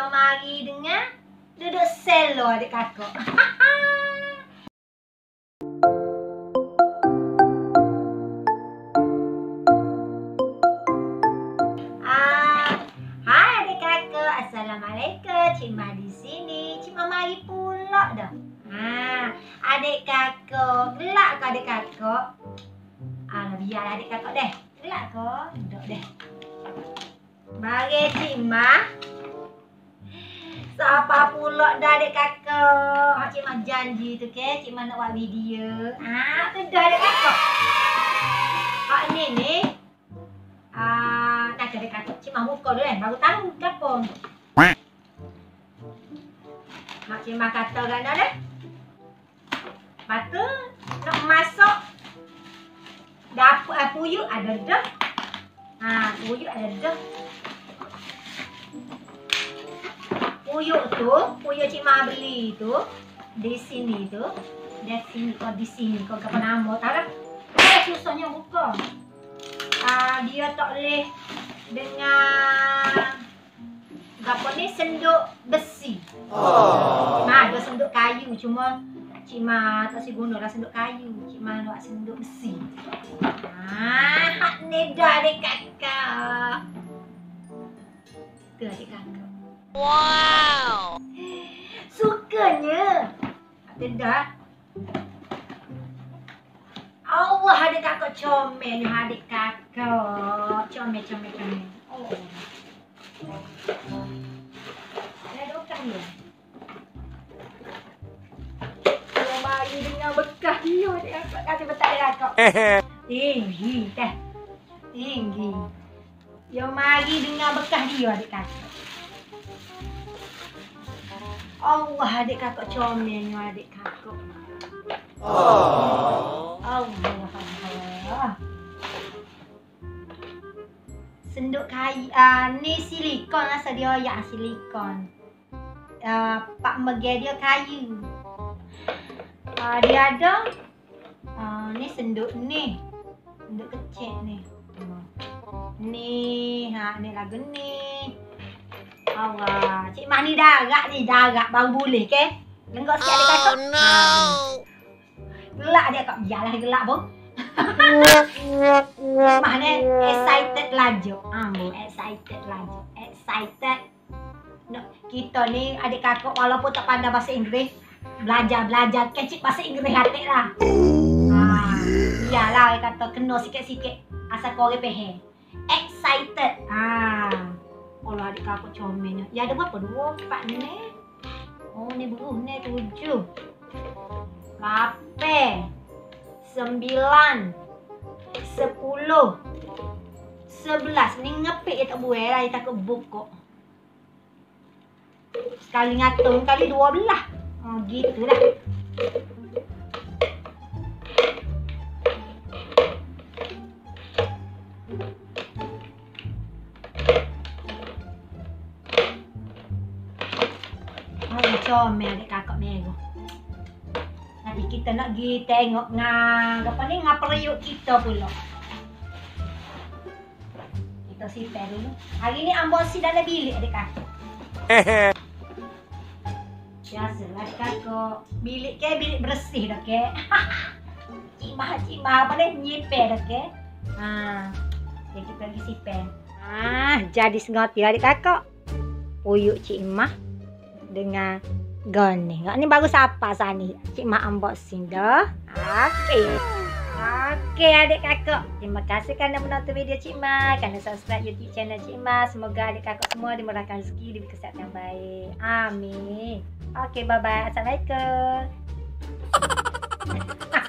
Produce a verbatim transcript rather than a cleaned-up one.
kita mari dengan duduk selo adik kakak. ah, hai adik kakak, assalamualaikum. Cik Ma di sini. Cik Ma mari pula dah. Ha, adik kakak, gelak ke adik kakak? Ah, biar adik kakak deh. Gelak ke? Duduk deh. Mari Cik Ma. Siapa pula dah adik kakak? Hak Cik Ma janji tu ke, Cik Ma nak buat video. Ah, tu dah adik kakak. Hak ni ni. Ah, nak adik kakak. Cik Ma buka dulu eh, baru tahu ke apa. Hak Cik Ma kata kat dah dah. Lepas tu nak masuk dapur eh, puyuk ada dah. Ha, puyuk ada dah. Puyuk tu, puyuk Cik Ma beli tu di sini tu. Di sini kau di sini kau apa nama tak? Eh, susahnya buka. Ah, dia tak boleh dengan apa ni senduk besi. Oh. Nah, ada senduk kayu cuma Cik Ma tak si guna lah senduk kayu. Cik Ma nak senduk besi. Ah, hak ni dah adik kakak. Tu adik kakak. Wow. Sukanya. Ada dah. Allah adik kakak comel adik kakak. Comel comel comel. Oh. Ada dokter ni. Kalau mari dengan bekas dia adik kakak kata betul adik kakak. Tinggi teh. Tinggi. Yo mari dengan bekas dia adik kakak. Allah adik kakak comelnya adik kakak. Oh. Allah Allah. Senduk kayu, uh, ni silikon lah sedia ya silikon. Uh, pak mege dia kayu. Uh, dia ada uh, ni senduk ni. Senduk kecil ni. Uh. Ni, ha ni lagu ni. Allah, Cik Ma ni darat ni, darat baru boleh ke? Lenggak sikit adik kakak. Oh no. Gelak dia kak, biarlah gelak pun. Mah ni excited laju. Ambo excited laju. Excited. No, kita ni adik kakak walaupun tak pandai bahasa Inggeris, belajar-belajar kecik bahasa Inggeris hati lah. Ha, iyalah kata kena sikit-sikit asal kau orang faham. Excited. Ah. Allah adik kakak comelnya. Ya ada berapa? Dua, empat ni. Oh ni beruh ni tujuh. Lapan. Sembilan. Sepuluh. Sebelas. Ni ngepik je tak boleh lah. Dia takut buka. Sekali ngatung kali dua belah. Oh gitu dah. Comel adik kakak merah. Nanti kita nak pergi tengok ngah apa ni ngah periuk kita pula. Kita simpan dulu. Hari ni ambil si dalam bilik adik kakak. Biasalah adik kakak. Bilik ke bilik bersih dah ke. Cik Ma cik Ma apa ni nyimpan dah ke. Ha. Jadi kita pergi simpan. Ah, jadi sengaja adik kakak. Puyuk Cik Ma dengan goni. Ni baru siapa sani? Cik Ma unboxing dah. Okey. Okey adik kakak. Terima kasih kerana menonton video Cik Ma. Kerana subscribe YouTube channel Cik Ma. Semoga adik kakak semua dimurahkan rezeki, diberi kesihatan yang baik. Amin. Okey, bye bye. Assalamualaikum.